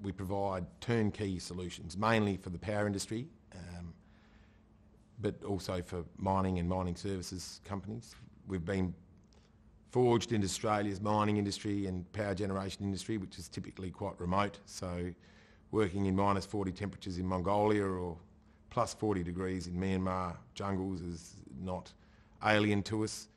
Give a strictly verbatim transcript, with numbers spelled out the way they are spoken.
we provide turnkey solutions, mainly for the power industry, um, but also for mining and mining services companies. We've been forged into Australia's mining industry and power generation industry, which is typically quite remote. So working in minus forty temperatures in Mongolia or plus forty degrees in Myanmar jungles is not alien to us.